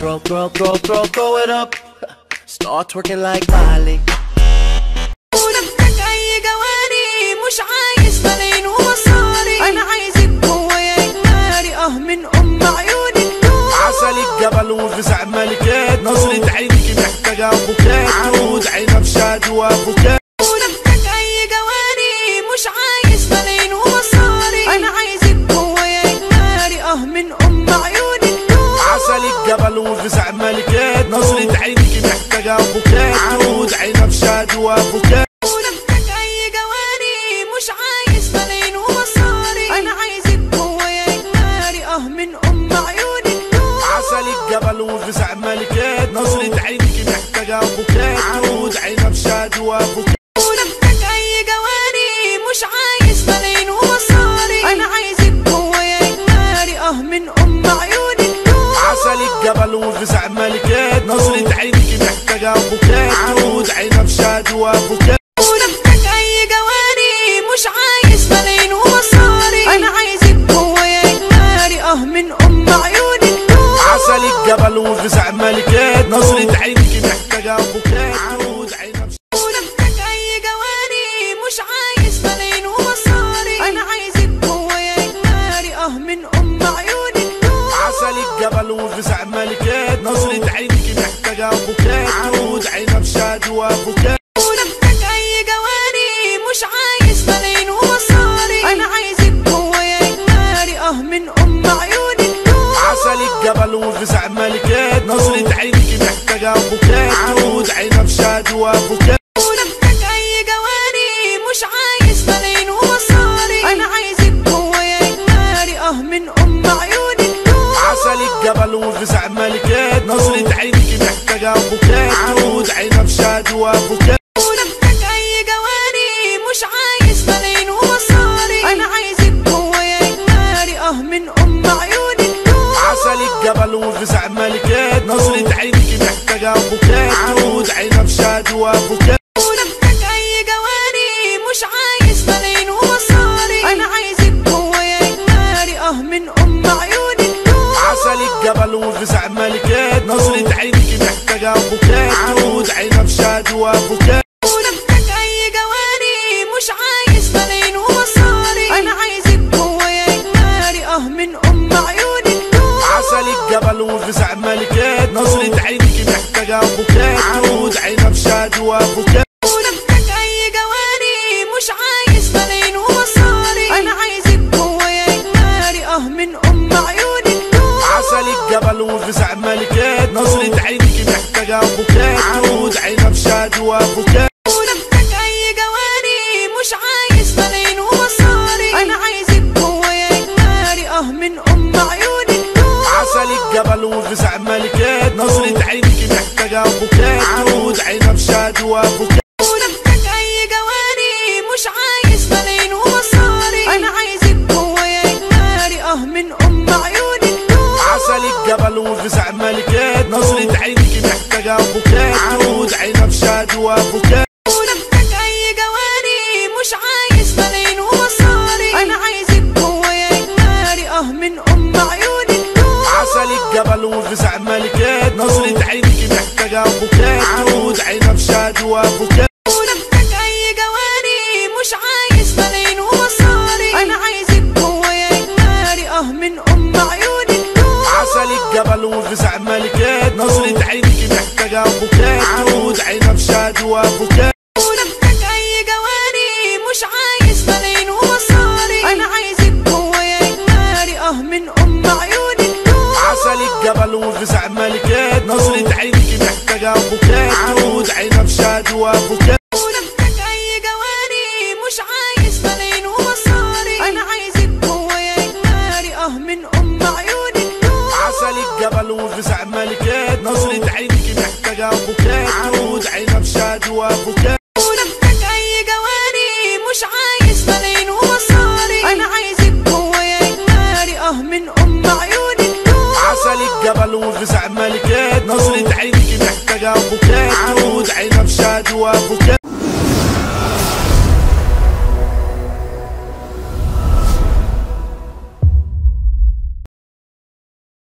throw it up. Start twerking like Miley. ونفسك أي جواري مش عايز ملايين ومصاري، أنا عايزك جوايا إجمالي من عيون النور. عسل الجبل وغزع ملكات، نظرة عينك محتاجة بوكات، عود عينها بشاد وبوكات. ونفسك أي جواري مش عايز ملايين ومصاري، أنا عايزك جوايا إجمالي عيون النور. عسل الجبل وغزع ملكات، نظرة عينك محتاجة بوكات، عود عينها بشاد وبوكات. ونفسك أي جواري مش عايز ملايين ومصاري، أنا عايزك جوايا إجمالي عيون النور. عسل الجبل وغزع ملكات، نظرة عينك محتاجة بوكات، عود عينها بشاد وبوكات. ونفسك أي جواري مش عايز ملايين ومصاري، أنا عايزك جوايا إجمالي عيون النور. عسل الجبل وغزع ملكات، نظرة عينك محتاجة بوكات، عود عينها بشاد وبوكات. ونفسك أي جواري مش عايز ملايين ومصاري، أنا عايزك جوايا إجمالي عيون النور. عسل الجبل وغزع ملكات، نظرة عينك محتاجة بوكات، عود عينها بشاد. ونفسك أي جواري مش عايز ملايين ومصاري، أنا عايزك جوايا إجمالي عيون النور. عسل الجبل وغزع ملكات، نظرة عينك محتاجة بوكات، عود عينها بشاد وبوكات. ونفسك أي جواري مش عايز ملايين ومصاري، أنا عايزك جوايا إجمالي عيون النور. عسل الجبل وغزع ملكات، نظرة عينك محتاجة بوكات، عود عينها بشاد وبوكات. ونفسك أي جواري مش عايز ملايين ومصاري، أنا عايزك جوايا إجمالي عيون النور. عسل الجبل وغزع ملكات، نظرة عينك محتاجة بوكات، عود عينها بشاد وبوكات. ونفسك أي جواري مش عايز ملايين ومصاري، أنا عايزك جوايا إجمالي عيون النور. عسل الجبل وغزع ملكات، نظرة عينك محتاجة بوكات، عود عينها بشاد وبوكات. ونفسك أي جواري مش عايز ملايين ومصاري، أنا عايزك جوايا إجمالي عيون النور. عسل الجبل وغزع ملكات، نظرة عينك محتاجة بوكات، عود عينها بشاد وبوكات. ونفسك أي جواري مش عايز ملايين ومصاري، أنا عايزك جوايا إجمالي عيون النور. عسل الجبل وغزع ملكات، نظرة عينك محتاجة بوكات، عود عينها بشاد وبوكات. ونفسك أي جواري مش عايز ملايين ومصاري، أنا عايزك جوايا إجمالي عيون النور. عسل الجبل وغزع ملكات، نظرة عينك محتاجة بوكات، عود عينها بشاد وبوكات. ونفسك أي جواري مش عايز ملايين ومصاري، أنا عايزك جوايا إجمالي عيون النور. عسل الجبل وغزع ملكات، نظرة عينك محتاجة بوكات، عود عينها بشاد وبوكات. ونفسك أي جواري مش عايز ملايين ومصاري، أنا عايزك جوايا إجمالي عيون النور. عسل الجبل وغزع ملكات، نظرة عينك محتاجة بوكات، عود عينها بشاد وبوكات. ونفسك أي جواري مش عايز ملايين ومصاري، أنا عايزك جوايا إجمالي عيون النور. عسل الجبل وغزع ملكات، نظرة عينك محتاجة بوكات، عود عينها بشاد وبوكات. ونفسك أي جواري مش عايز ملايين ومصاري، أنا عايزك جوايا إجمالي عيون النور. عسل الجبل وغزع ملكات، نظرة عينك محتاجة بوكات، عود عينها بشاد وبوكات. ونفسك أي جواري مش عايز ملايين ومصاري، أنا عايزك جوايا إجمالي عيون النور. عسل الجبل وغزع ملكات، نظرة عينك محتاجة بوكات، عود عينها بشاد وبوكات. ونفسك أي جواري مش عايز ملايين ومصاري، أنا عايزك جوايا إجمالي عيون النور. عسل الجبل وغزع ملكات، نظرة عينك محتاجة بوكات، عود عينها بشاد وبوكات. ونفسك أي جواري مش عايز ملايين ومصاري، أنا عايزك جوايا إجمالي عيون النور. عسل الجبل وغزع ملكات، نظرة عينك محتاجة بوكات، عود عينها بشاد وبوكات.